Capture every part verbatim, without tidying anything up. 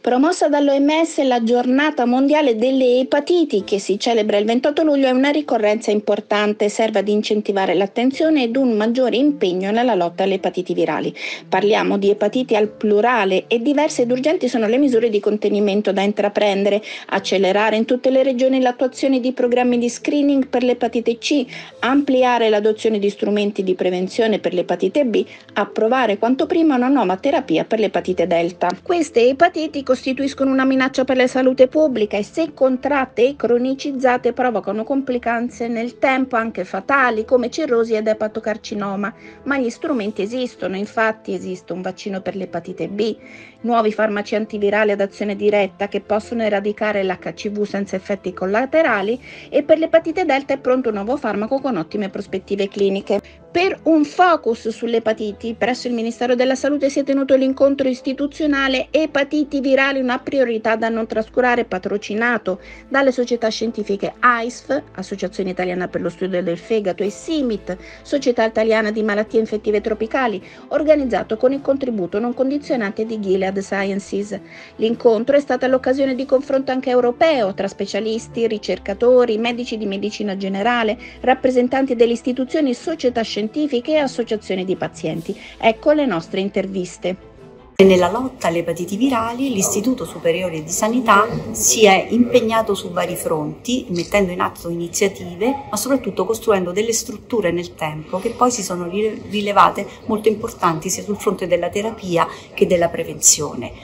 Promossa dall'O M S, la giornata mondiale delle epatiti, che si celebra il ventotto luglio, è una ricorrenza importante, serve ad incentivare l'attenzione ed un maggiore impegno nella lotta alle epatiti virali. Parliamo di epatiti al plurale e diverse ed urgenti sono le misure di contenimento da intraprendere: accelerare in tutte le regioni l'attuazione di programmi di screening per l'epatite C, ampliare l'adozione di strumenti di prevenzione per l'epatite B, approvare quanto prima una nuova terapia per l'epatite delta. Queste epatiti costituiscono una minaccia per la salute pubblica e, se contratte e cronicizzate, provocano complicanze nel tempo anche fatali come cirrosi ed epatocarcinoma. Ma gli strumenti esistono, infatti esiste un vaccino per l'epatite B, nuovi farmaci antivirali ad azione diretta che possono eradicare l'H C V senza effetti collaterali, e per l'epatite delta è pronto un nuovo farmaco con ottime prospettive cliniche. Per un focus sulle epatiti, presso il Ministero della Salute si è tenuto l'incontro istituzionale Epatiti virali, una priorità da non trascurare, patrocinato dalle società scientifiche A I S F, Associazione Italiana per lo Studio del Fegato, e SIMIT, Società Italiana di Malattie Infettive Tropicali, organizzato con il contributo non condizionante di Gilead Sciences. L'incontro è stata l'occasione di confronto anche europeo tra specialisti, ricercatori, medici di medicina generale, rappresentanti delle istituzioni, società scientifiche e associazioni di pazienti. Ecco le nostre interviste. Nella lotta alle epatiti virali l'Istituto Superiore di Sanità si è impegnato su vari fronti, mettendo in atto iniziative, ma soprattutto costruendo delle strutture nel tempo che poi si sono rilevate molto importanti sia sul fronte della terapia che della prevenzione.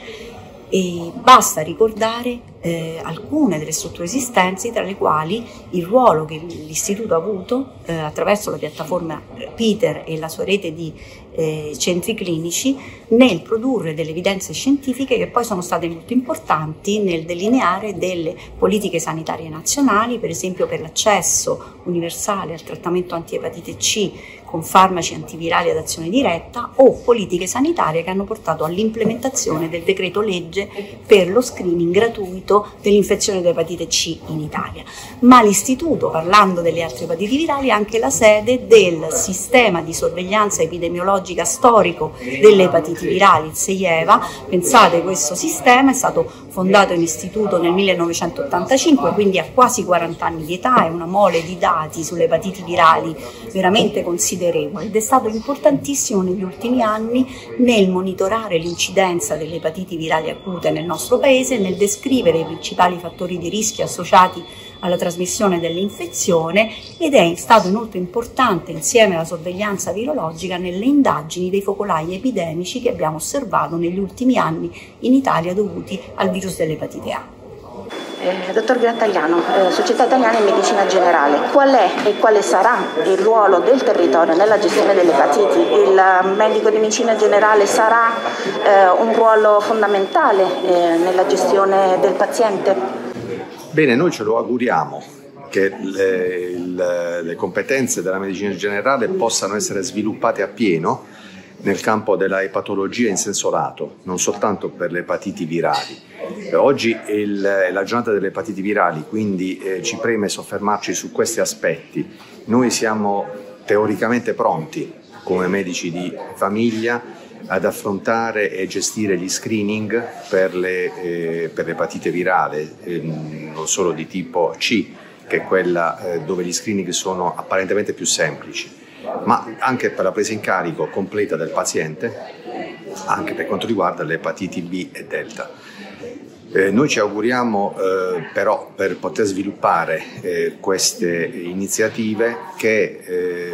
E basta ricordare eh, alcune delle strutture esistenti, tra le quali il ruolo che l'Istituto ha avuto eh, attraverso la piattaforma Peter e la sua rete di eh, centri clinici nel produrre delle evidenze scientifiche che poi sono state molto importanti nel delineare delle politiche sanitarie nazionali, per esempio per l'accesso universale al trattamento antiepatite C con farmaci antivirali ad azione diretta, o politiche sanitarie che hanno portato all'implementazione del decreto legge per lo screening gratuito dell'infezione da epatite C in Italia. Ma l'Istituto, parlando delle altre epatiti virali, è anche la sede del sistema di sorveglianza epidemiologica storico delle epatiti virali, il SEIEVA. Pensate, questo sistema è stato fondato in istituto nel millenovecentottantacinque, quindi ha quasi quaranta anni di età, è una mole di dati sulle epatiti virali veramente considerevole, ed è stato importantissimo negli ultimi anni nel monitorare l'incidenza delle epatiti virali acute nel nostro paese, nel descrivere i principali fattori di rischio associati alla trasmissione dell'infezione, ed è stato inoltre importante, insieme alla sorveglianza virologica, nelle indagini dei focolai epidemici che abbiamo osservato negli ultimi anni in Italia dovuti al virus dell'epatite A. Eh, dottor Grattagliano, eh, Società Italiana di Medicina Generale, qual è e quale sarà il ruolo del territorio nella gestione delle epatiti? Il medico di medicina generale sarà eh, un ruolo fondamentale eh, nella gestione del paziente? Bene, noi ce lo auguriamo che le, le, le competenze della medicina generale possano essere sviluppate appieno nel campo della epatologia in senso lato, non soltanto per le epatiti virali. Oggi il, è la giornata delle epatiti virali, quindi eh, ci preme soffermarci su questi aspetti. Noi siamo teoricamente pronti, come medici di famiglia, ad affrontare e gestire gli screening per le, eh, per l'epatite virale, eh, non solo di tipo C, che è quella eh, dove gli screening sono apparentemente più semplici, ma anche per la presa in carico completa del paziente, anche per quanto riguarda le epatiti B e delta. Eh, noi ci auguriamo eh, però, per poter sviluppare eh, queste iniziative, che eh,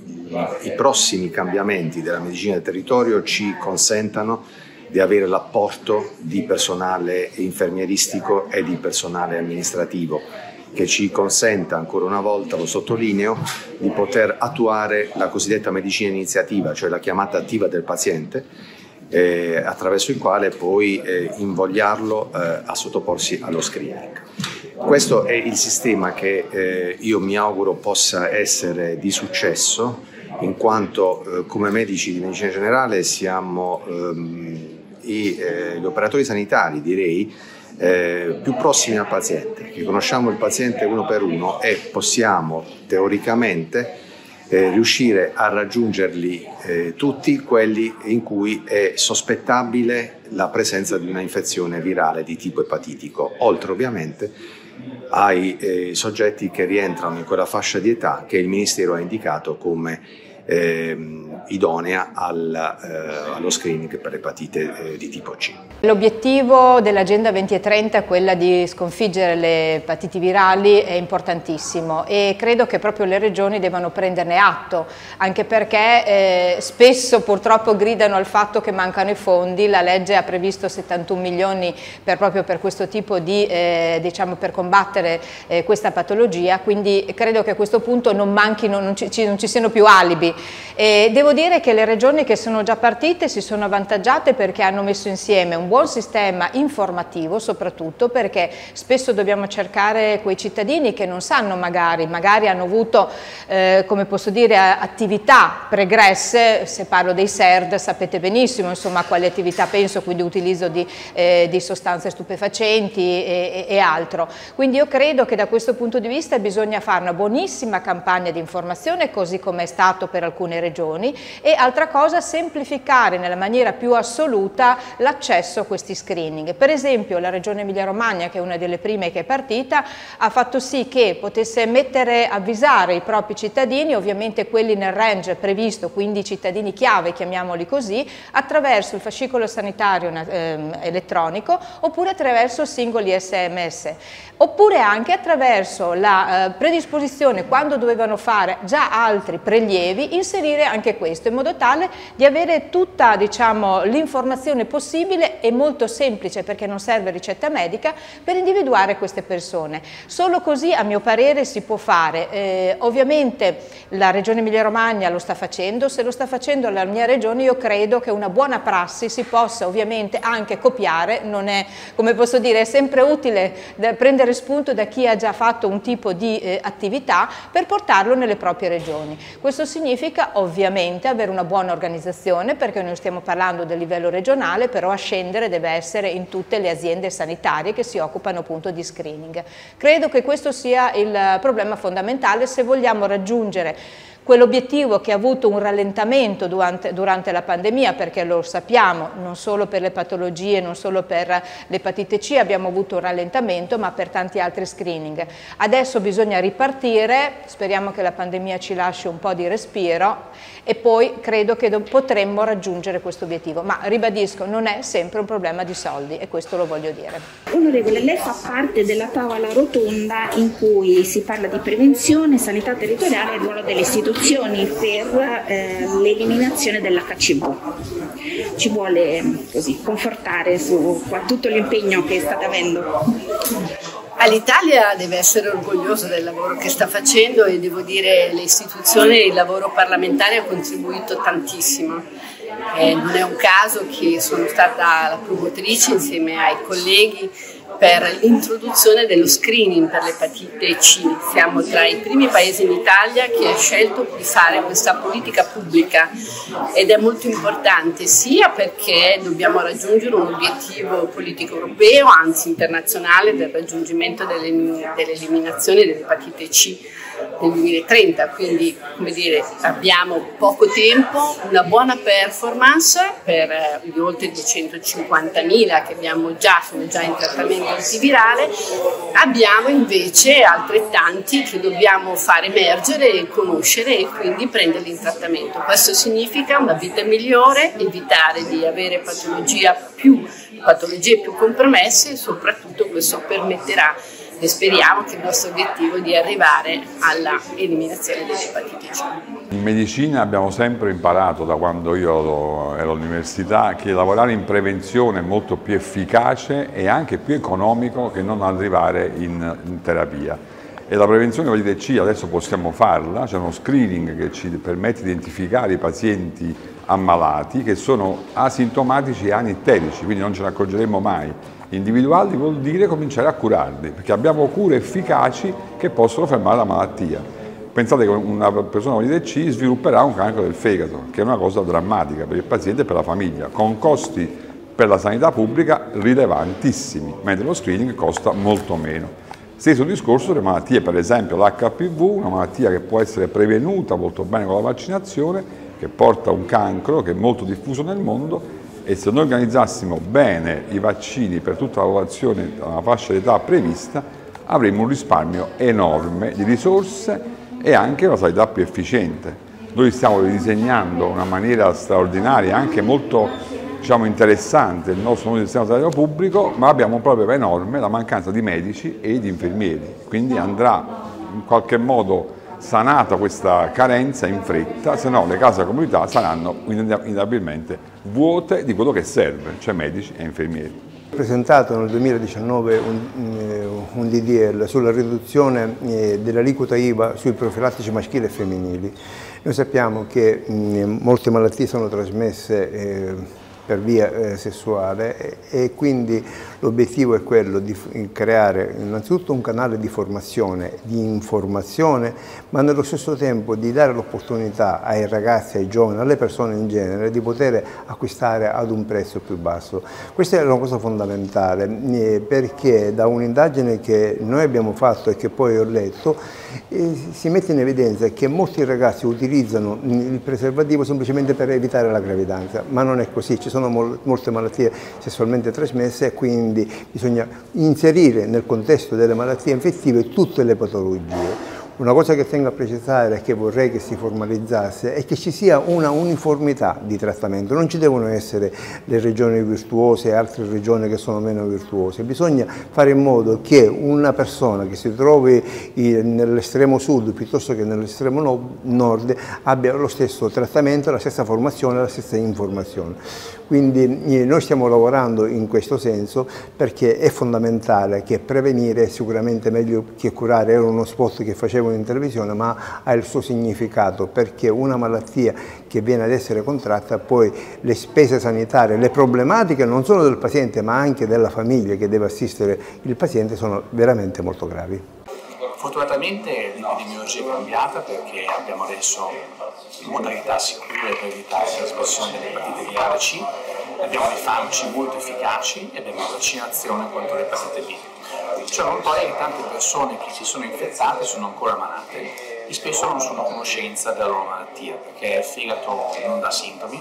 i prossimi cambiamenti della medicina del territorio ci consentano di avere l'apporto di personale infermieristico e di personale amministrativo, che ci consenta, ancora una volta lo sottolineo, di poter attuare la cosiddetta medicina iniziativa, cioè la chiamata attiva del paziente, eh, attraverso il quale poi eh, invogliarlo eh, a sottoporsi allo screening. Questo è il sistema che eh, io mi auguro possa essere di successo, in quanto eh, come medici di medicina generale siamo ehm, i, eh, gli operatori sanitari, direi, Eh, più prossimi al paziente, che conosciamo il paziente uno per uno e possiamo teoricamente eh, riuscire a raggiungerli eh, tutti quelli in cui è sospettabile la presenza di una infezione virale di tipo epatitico, oltre ovviamente ai eh, soggetti che rientrano in quella fascia di età che il Ministero ha indicato come Eh, idonea al, eh, allo screening per l'epatite eh, di tipo C. L'obiettivo dell'Agenda duemilatrenta, quella di sconfiggere le epatiti virali, è importantissimo e credo che proprio le regioni devono prenderne atto, anche perché eh, spesso purtroppo gridano al fatto che mancano i fondi. La legge ha previsto settantuno milioni per, proprio per questo tipo di, eh, diciamo, per combattere eh, questa patologia, quindi credo che a questo punto non manchino, non ci, non ci siano più alibi. E devo dire che le regioni che sono già partite si sono avvantaggiate perché hanno messo insieme un buon sistema informativo, soprattutto perché spesso dobbiamo cercare quei cittadini che non sanno, magari, magari hanno avuto, eh, come posso dire, attività pregresse. Se parlo dei S E R D sapete benissimo insomma a quali attività penso, quindi utilizzo di, eh, di sostanze stupefacenti e, e, e altro. Quindi io credo che da questo punto di vista bisogna fare una buonissima campagna di informazione, così come è stato per alcune regioni, e altra cosa, semplificare nella maniera più assoluta l'accesso a questi screening. Per esempio la regione Emilia-Romagna, che è una delle prime che è partita, ha fatto sì che potesse mettere, avvisare i propri cittadini, ovviamente quelli nel range previsto, quindi i cittadini chiave, chiamiamoli così, attraverso il fascicolo sanitario eh, elettronico oppure attraverso singoli S M S, oppure anche attraverso la eh, predisposizione, quando dovevano fare già altri prelievi, inserire anche questo, in modo tale di avere tutta, diciamo, l'informazione possibile e molto semplice, perché non serve ricetta medica, per individuare queste persone. Solo così, a mio parere, si può fare. Eh, ovviamente la regione Emilia-Romagna lo sta facendo, se lo sta facendo la mia regione io credo che una buona prassi si possa ovviamente anche copiare. Non è, come posso dire, è sempre utile prendere spunto da chi ha già fatto un tipo di eh, attività per portarlo nelle proprie regioni. Questo significa ovviamente avere una buona organizzazione, perché noi stiamo parlando del livello regionale, però a scendere deve essere in tutte le aziende sanitarie che si occupano appunto di screening. Credo che questo sia il problema fondamentale se vogliamo raggiungere quell'obiettivo che ha avuto un rallentamento durante, durante la pandemia, perché lo sappiamo, non solo per le patologie, non solo per l'epatite C abbiamo avuto un rallentamento, ma per tanti altri screening. Adesso bisogna ripartire, speriamo che la pandemia ci lasci un po' di respiro e poi credo che potremmo raggiungere questo obiettivo, ma ribadisco, non è sempre un problema di soldi e questo lo voglio dire. Onorevole, lei fa parte della tavola rotonda in cui si parla di prevenzione, sanità territoriale e il ruolo delle istituzioni per eh, l'eliminazione dell'H C V. Ci vuole così confortare su tutto l'impegno che state avendo? L'Italia deve essere orgogliosa del lavoro che sta facendo e devo dire le istituzioni e il lavoro parlamentare ha contribuito tantissimo. Eh, non è un caso che sono stata la promotrice insieme ai colleghi per l'introduzione dello screening per l'epatite C. Siamo tra i primi paesi in Italia che ha scelto di fare questa politica pubblica ed è molto importante sia perché dobbiamo raggiungere un obiettivo politico europeo, anzi internazionale, del raggiungimento dell'eliminazione dell'epatite C nel duemilatrenta, quindi come dire, abbiamo poco tempo, una buona performance per gli oltre duecentocinquantamila che abbiamo già, sono già in trattamento antivirale, abbiamo invece altrettanti che dobbiamo far emergere e conoscere e quindi prenderli in trattamento. Questo significa una vita migliore, evitare di avere patologia più, patologie più compromesse e soprattutto questo permetterà e speriamo che il nostro obiettivo è di arrivare alla eliminazione dell'epatite C. In medicina abbiamo sempre imparato, da quando io ero all'università, che lavorare in prevenzione è molto più efficace e anche più economico che non arrivare in, in terapia. E la prevenzione dell'epatite C adesso possiamo farla, c'è uno screening che ci permette di identificare i pazienti ammalati che sono asintomatici e anitterici, quindi non ce ne accorgeremo mai. Individuarli vuol dire cominciare a curarli, perché abbiamo cure efficaci che possono fermare la malattia. Pensate che una persona con l'epatite C svilupperà un cancro del fegato, che è una cosa drammatica per il paziente e per la famiglia, con costi per la sanità pubblica rilevantissimi, mentre lo screening costa molto meno. Stesso discorso delle malattie, per esempio l'H P V, una malattia che può essere prevenuta molto bene con la vaccinazione, che porta a un cancro che è molto diffuso nel mondo, e se noi organizzassimo bene i vaccini per tutta la popolazione alla fascia d'età prevista, avremmo un risparmio enorme di risorse e anche una sanità più efficiente. Noi stiamo ridisegnando in una maniera straordinaria, anche molto, diciamo, interessante, il nostro nuovo sistema sanitario pubblico, ma abbiamo un problema enorme, la mancanza di medici e di infermieri. Quindi andrà in qualche modo sanata questa carenza in fretta, se no le case della comunità saranno inevitabilmente vuote di quello che serve, cioè medici e infermieri. Ho presentato nel duemiladiciannove un, un D D L sulla riduzione dell'aliquota I V A sui profilattici maschili e femminili. Noi sappiamo che mh, molte malattie sono trasmesse eh, per via eh, sessuale e, e quindi l'obiettivo è quello di creare innanzitutto un canale di formazione, di informazione, ma nello stesso tempo di dare l'opportunità ai ragazzi, ai giovani, alle persone in genere di poter acquistare ad un prezzo più basso. Questa è una cosa fondamentale eh, perché da un'indagine che noi abbiamo fatto e che poi ho letto eh, si mette in evidenza che molti ragazzi utilizzano il preservativo semplicemente per evitare la gravidanza, ma non è così, ci sono mol molte malattie sessualmente trasmesse e quindi bisogna inserire nel contesto delle malattie infettive tutte le patologie. Una cosa che tengo a precisare e che vorrei che si formalizzasse è che ci sia una uniformità di trattamento, non ci devono essere le regioni virtuose e altre regioni che sono meno virtuose, bisogna fare in modo che una persona che si trovi nell'estremo sud piuttosto che nell'estremo nord abbia lo stesso trattamento, la stessa formazione, la stessa informazione. Quindi noi stiamo lavorando in questo senso perché è fondamentale che prevenire è sicuramente meglio che curare, era uno spot che facevo in televisione ma ha il suo significato perché una malattia che viene ad essere contratta poi le spese sanitarie, le problematiche non solo del paziente ma anche della famiglia che deve assistere il paziente sono veramente molto gravi. Fortunatamente l'epidemiologia è cambiata perché abbiamo adesso modalità sicure per evitare la trasmissione dell'epatite virale C, abbiamo dei farmaci molto efficaci e abbiamo la vaccinazione contro l'epatite B. Ciò non toglie che tante persone che si sono infettate sono ancora malate e spesso non sono a conoscenza della loro malattia perché il fegato non dà sintomi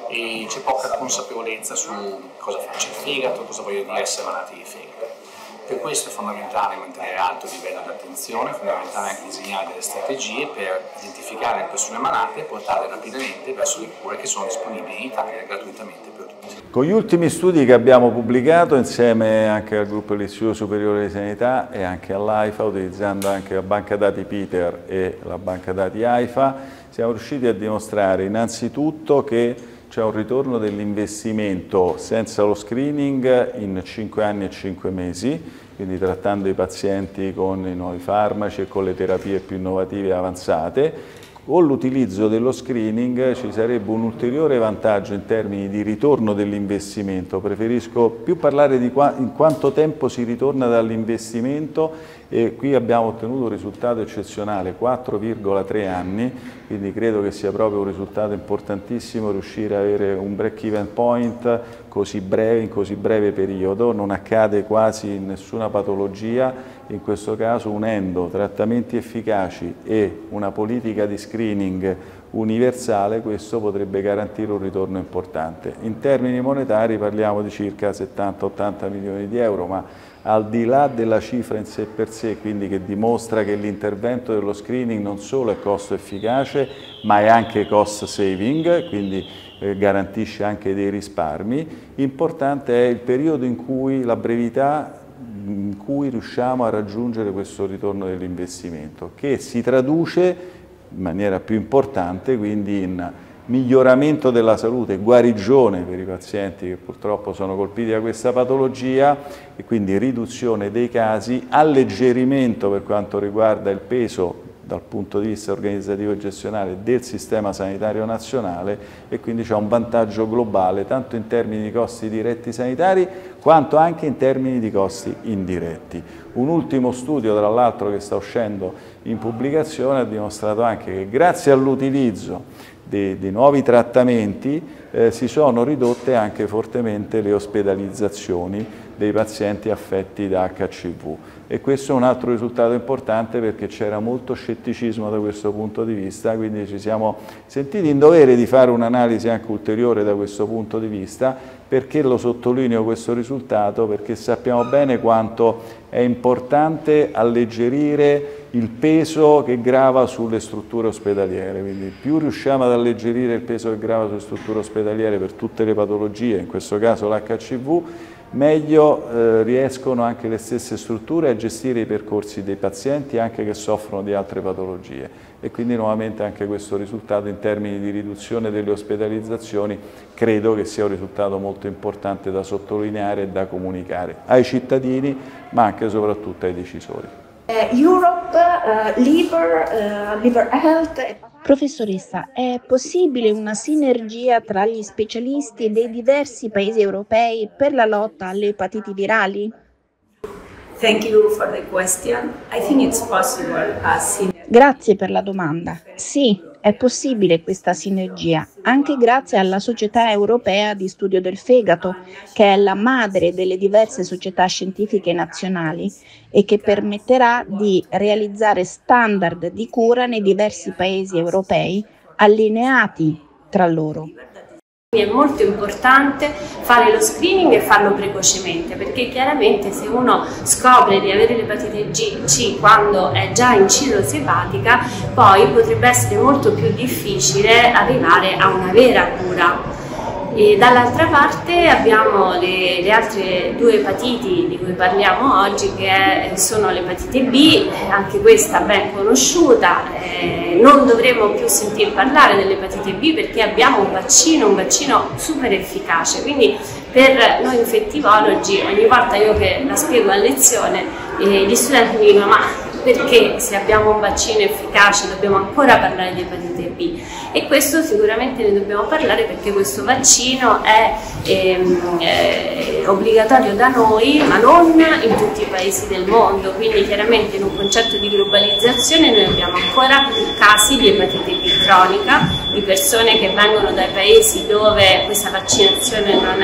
e c'è poca consapevolezza su cosa faccia il fegato, cosa voglio dire essere malati di fegato. Per questo è fondamentale mantenere alto il livello di attenzione, è fondamentale anche disegnare delle strategie per identificare le persone malate e portarle rapidamente verso le cure che sono disponibili in Italia gratuitamente per tutti. Con gli ultimi studi che abbiamo pubblicato insieme anche al gruppo dell'Istituto Superiore di Sanità e anche all'AIFA, utilizzando anche la banca dati Peter e la banca dati AIFA, siamo riusciti a dimostrare innanzitutto che c'è un ritorno dell'investimento senza lo screening in cinque anni e cinque mesi, quindi trattando i pazienti con i nuovi farmaci e con le terapie più innovative e avanzate. Con l'utilizzo dello screening ci sarebbe un ulteriore vantaggio in termini di ritorno dell'investimento. Preferisco più parlare di qua, in quanto tempo si ritorna dall'investimento e qui abbiamo ottenuto un risultato eccezionale, quattro virgola tre anni, quindi credo che sia proprio un risultato importantissimo riuscire ad avere un break-even point così breve, in così breve periodo. Non accade quasi in nessuna patologia, in questo caso unendo trattamenti efficaci e una politica di screening universale, questo potrebbe garantire un ritorno importante. In termini monetari parliamo di circa settanta ottanta milioni di euro, ma al di là della cifra in sé per sé, quindi che dimostra che l'intervento dello screening non solo è costo efficace, ma è anche cost saving, quindi eh, garantisce anche dei risparmi. Importante è il periodo in cui la brevità in cui riusciamo a raggiungere questo ritorno dell'investimento, che si traduce in maniera più importante quindi in miglioramento della salute, guarigione per i pazienti che purtroppo sono colpiti da questa patologia e quindi riduzione dei casi, alleggerimento per quanto riguarda il peso dal punto di vista organizzativo e gestionale del sistema sanitario nazionale e quindi c'è un vantaggio globale tanto in termini di costi diretti sanitari quanto anche in termini di costi indiretti. Un ultimo studio tra l'altro che sta uscendo in pubblicazione ha dimostrato anche che grazie all'utilizzo dei, dei nuovi trattamenti eh, si sono ridotte anche fortemente le ospedalizzazioni dei pazienti affetti da acca ci vu. E questo è un altro risultato importante perché c'era molto scetticismo da questo punto di vista, quindi ci siamo sentiti in dovere di fare un'analisi anche ulteriore da questo punto di vista. Perché lo sottolineo questo risultato? Perché sappiamo bene quanto è importante alleggerire il peso che grava sulle strutture ospedaliere, quindi più riusciamo ad alleggerire il peso che grava sulle strutture ospedaliere per tutte le patologie, in questo caso l'acca ci vu, meglio eh, riescono anche le stesse strutture a gestire i percorsi dei pazienti anche che soffrono di altre patologie e quindi nuovamente anche questo risultato in termini di riduzione delle ospedalizzazioni credo che sia un risultato molto importante da sottolineare e da comunicare ai cittadini ma anche e soprattutto ai decisori. Europe, uh, liver, uh, liver health. Professoressa, è possibile una sinergia tra gli specialisti dei diversi paesi europei per la lotta alle epatiti virali? Thank you for the question. I think it's possible as Grazie per la domanda. Sì, è possibile questa sinergia, anche grazie alla Società Europea di Studio del Fegato, che è la madre delle diverse società scientifiche nazionali e che permetterà di realizzare standard di cura nei diversi paesi europei allineati tra loro. È molto importante fare lo screening e farlo precocemente, perché chiaramente se uno scopre di avere l'epatite C quando è già in cirrosi epatica, poi potrebbe essere molto più difficile arrivare a una vera cura. E dall'altra parte abbiamo le, le altre due epatiti di cui parliamo oggi, che è, sono l'epatite B, anche questa ben conosciuta, eh, non dovremo più sentir parlare dell'epatite B perché abbiamo un vaccino, un vaccino super efficace, quindi per noi infettivologi ogni volta io che la spiego a lezione eh, gli studenti mi dicono ma perché se abbiamo un vaccino efficace dobbiamo ancora parlare di epatite B? E questo sicuramente ne dobbiamo parlare perché questo vaccino è ehm, eh, obbligatorio da noi ma non in tutti i paesi del mondo, quindi chiaramente in un concetto di globalizzazione noi abbiamo ancora casi di epatite B cronica, di persone che vengono dai paesi dove questa vaccinazione non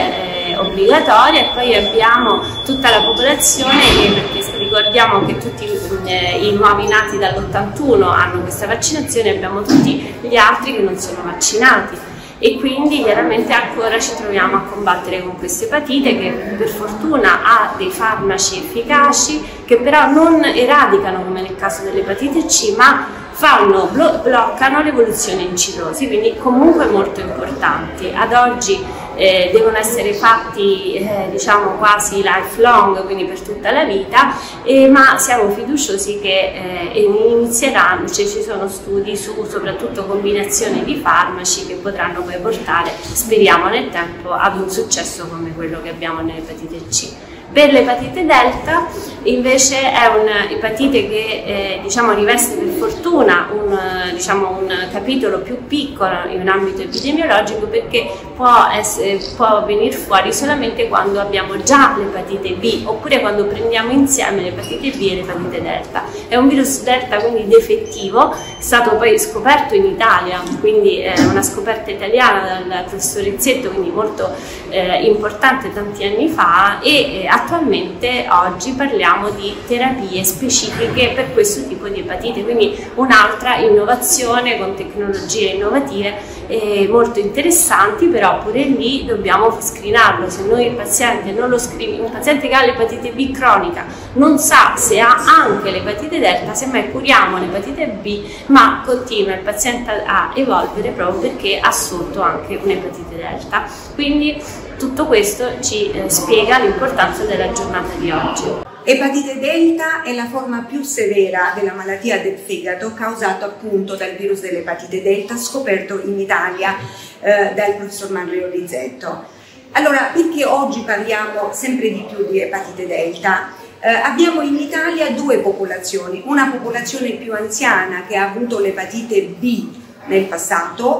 è eh, obbligatoria e poi abbiamo tutta la popolazione che, perché ricordiamo che tutti eh, i nuovi nati dall'ottantuno hanno questa vaccinazione e abbiamo tutti gli altri che non sono vaccinati e quindi chiaramente ancora ci troviamo a combattere con questa epatite che per fortuna ha dei farmaci efficaci che però non eradicano come nel caso dell'epatite C ma fanno, blo bloccano l'evoluzione in cirrosi, quindi comunque molto importanti. Ad oggi eh, devono essere fatti eh, diciamo quasi lifelong, quindi per tutta la vita, eh, ma siamo fiduciosi che eh, inizieranno, cioè ci sono studi su soprattutto combinazioni di farmaci che potranno poi portare, speriamo nel tempo, ad un successo come quello che abbiamo nell'epatite C. Per l'epatite delta invece è un'epatite che eh, diciamo, riveste per fortuna un, diciamo, un capitolo più piccolo in un ambito epidemiologico perché può, essere, può venire fuori solamente quando abbiamo già l'epatite B oppure quando prendiamo insieme l'epatite B e l'epatite delta. È un virus delta quindi defettivo, è stato poi scoperto in Italia, quindi è una scoperta italiana dal professor Rizzetto, quindi molto eh, importante tanti anni fa e eh, attualmente oggi parliamo di terapie specifiche per questo tipo di epatite, quindi un'altra innovazione con tecnologie innovative eh, molto interessanti, però pure lì dobbiamo screenarlo. Se noi il paziente non lo screen, un paziente che ha l'epatite B cronica non sa se ha anche l'epatite delta, semmai curiamo l'epatite B, ma continua il paziente a evolvere proprio perché ha sotto anche un'epatite delta. Quindi tutto questo ci eh, spiega l'importanza della giornata di oggi. Epatite delta è la forma più severa della malattia del fegato causata appunto dal virus dell'epatite delta scoperto in Italia eh, dal professor Mario Rizzetto. Allora, perché oggi parliamo sempre di più di epatite delta? Eh, abbiamo in Italia due popolazioni, una popolazione più anziana che ha avuto l'epatite B nel passato,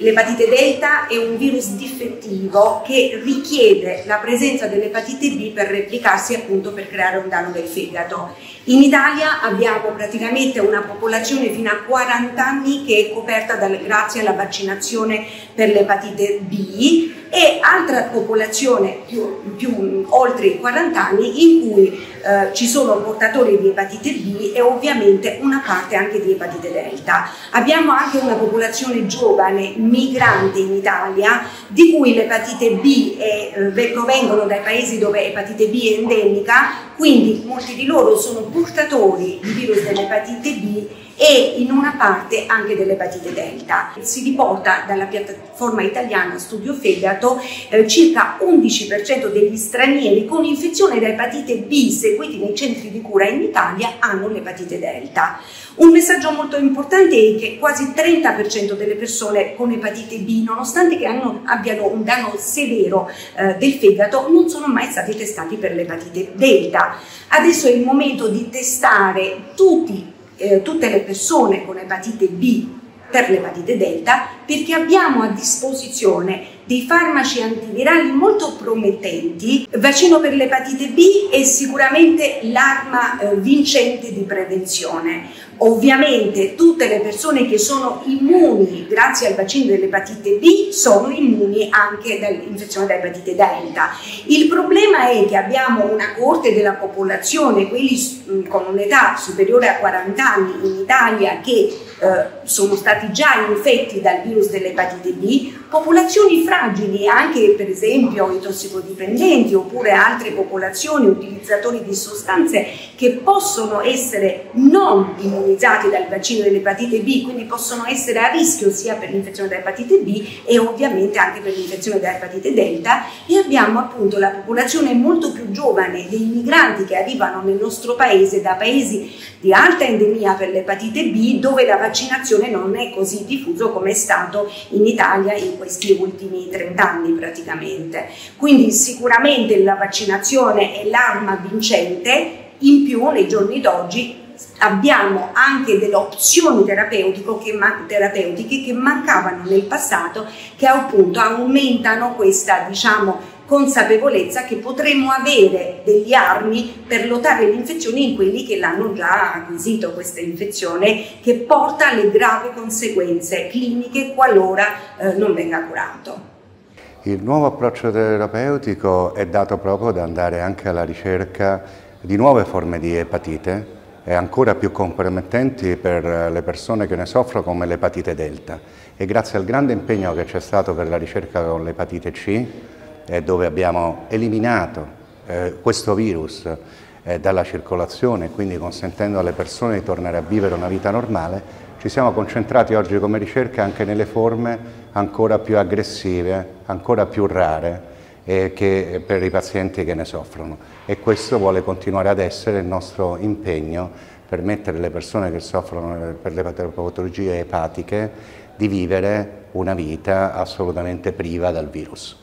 L'epatite delta è un virus difettivo che richiede la presenza dell'epatite B per replicarsi, appunto per creare un danno del fegato. In Italia abbiamo praticamente una popolazione fino a quaranta anni che è coperta dal, grazie alla vaccinazione per l'epatite B, e altra popolazione più, più oltre i quaranta anni in cui eh, ci sono portatori di epatite B e ovviamente una parte anche di epatite delta. Abbiamo anche una popolazione giovane migrante in Italia di cui l'epatite B è, eh, provengono dai paesi dove epatite B è endemica, quindi molti di loro sono portatori di virus dell'epatite B e in una parte anche dell'epatite delta. Si riporta dalla piattaforma italiana Studio Fegato eh, circa undici per cento degli stranieri con infezione da epatite B seguiti nei centri di cura in Italia hanno l'epatite delta. Un messaggio molto importante è che quasi il trenta per cento delle persone con epatite B, nonostante che hanno, abbiano un danno severo eh, del fegato, non sono mai stati testati per l'epatite delta. Adesso è il momento di testare tutti Eh, tutte le persone con epatite B per l'epatite delta, perché abbiamo a disposizione dei farmaci antivirali molto promettenti. Il vaccino per l'epatite B è sicuramente l'arma eh, vincente di prevenzione. Ovviamente tutte le persone che sono immuni grazie al vaccino dell'epatite B sono immuni anche dall'infezione da epatite delta. Il problema è che abbiamo una coorte della popolazione, quelli con un'età superiore a quaranta anni in Italia, che eh, sono stati già infetti dal virus dell'epatite B, popolazioni fragili, anche per esempio i tossicodipendenti oppure altre popolazioni, utilizzatori di sostanze che possono essere non immunizzati dal vaccino dell'epatite B, quindi possono essere a rischio sia per l'infezione da epatite B e ovviamente anche per l'infezione da epatite delta. E abbiamo appunto la popolazione molto più giovane dei migranti che arrivano nel nostro paese da paesi di alta endemia per l'epatite B, dove la vaccinazione non è così diffuso come è stato in Italia in questi ultimi trenta anni praticamente. Quindi sicuramente la vaccinazione è l'arma vincente. In più nei giorni d'oggi abbiamo anche delle opzioni terapeutiche che, terapeutiche che mancavano nel passato, che appunto aumentano questa, diciamo, consapevolezza che potremmo avere degli armi per lottare le infezioni in quelli che l'hanno già acquisito questa infezione, che porta alle gravi conseguenze cliniche qualora eh, non venga curato. Il nuovo approccio terapeutico è dato proprio da andare anche alla ricerca di nuove forme di epatite e ancora più compromettenti per le persone che ne soffrono, come l'epatite delta. E grazie al grande impegno che c'è stato per la ricerca con l'epatite C, eh, dove abbiamo eliminato eh, questo virus eh, dalla circolazione, quindi consentendo alle persone di tornare a vivere una vita normale, ci siamo concentrati oggi come ricerca anche nelle forme ancora più aggressive, ancora più rare, eh, che per i pazienti che ne soffrono. E questo vuole continuare ad essere il nostro impegno, permettere alle persone che soffrono per le patologie epatiche di vivere una vita assolutamente priva dal virus.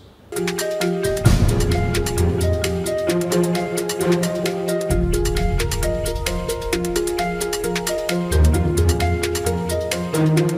Thank you.